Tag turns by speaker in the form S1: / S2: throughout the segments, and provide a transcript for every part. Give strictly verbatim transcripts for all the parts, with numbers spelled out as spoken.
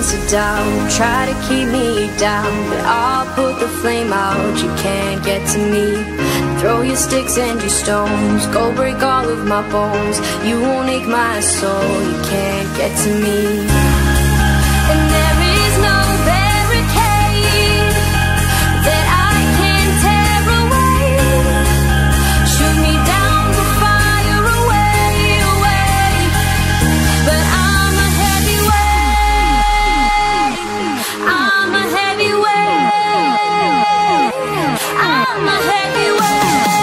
S1: voice of doubt try to keep me down, but I'll put the flame out. You can't get to me. Throw your sticks and your stones, go break all of my bones. You won't ache my soul. You can't get to me. And there is no barricade that I can tear away. Shoot me down to fire away, away. But I'm a heavyweight. I'm a heavyweight. I'm a heavyweight.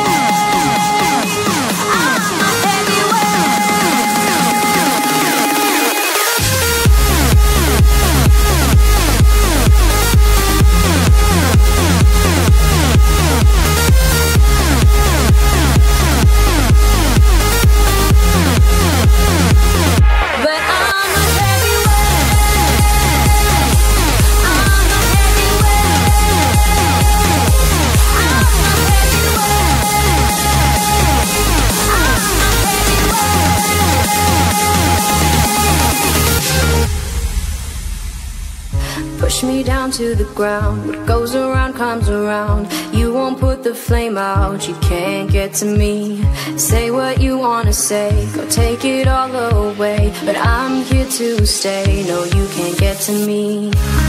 S1: Push me down to the ground. What goes around comes around. You won't put the flame out. You can't get to me. Say what you wanna say, go take it all away, but I'm here to stay. No, you can't get to me.